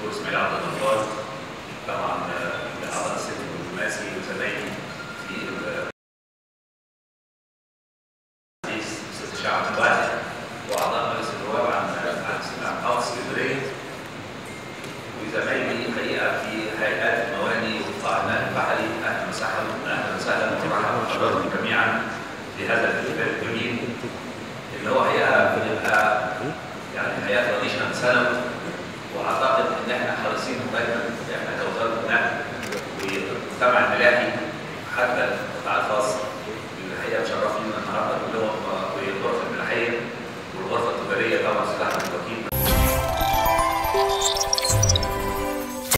الدكتور اسماعيل عبد الغفار، طبعا اعضاء السلك الدبلوماسي وزمايلي في استاذ شعب الواحد واعضاء مجلس النواب عن محافظه اسكندريه، وزمايلي الحقيقه في هيئات المواني وقطاع النقل البحري. اهلا وسهلا اهلا وسهلا ومرحبا بحضراتكم جميعا في هذا الاحتفال الجميل اللي هو حقيقه بنبقى يعني الحقيقه تراديشنال سنوي، واعتقد ان احنا حريصين دايما احنا كوزاره النقل والمجتمع الملاحي حتى